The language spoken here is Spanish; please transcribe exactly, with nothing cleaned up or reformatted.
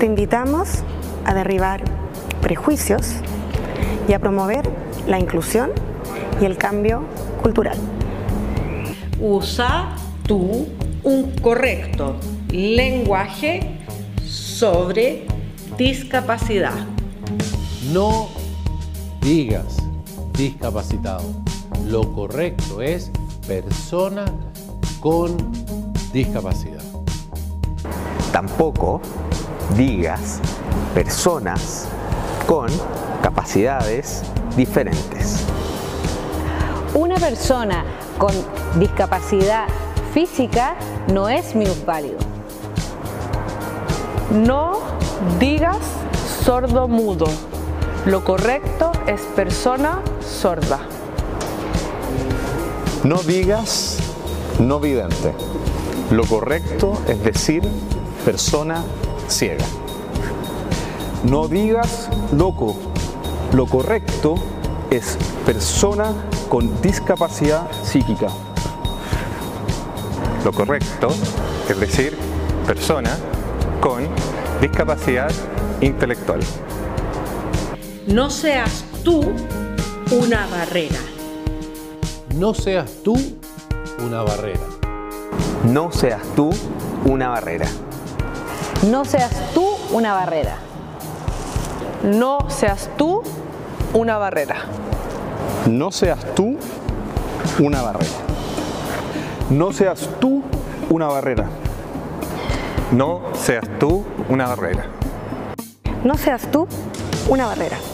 te invitamos a derribar prejuicios y a promover la inclusión y el cambio cultural. Usa tú un correcto lenguaje sobre discapacidad. No digas discapacitado. Lo correcto es persona con discapacidad. Tampoco digas personas con capacidades diferentes. Una persona con discapacidad física no es minusválido. No digas sordo-mudo. Lo correcto es persona sorda. No digas no vidente. Lo correcto es decir persona ciega. No digas loco. Lo correcto es persona con discapacidad psíquica. Lo correcto es decir persona con discapacidad intelectual. No seas tú una barrera. No seas tú una barrera. No seas tú una barrera. No seas tú una barrera. No seas tú una barrera. No seas tú una barrera. No seas tú una barrera. No seas tú una barrera. No seas tú una barrera.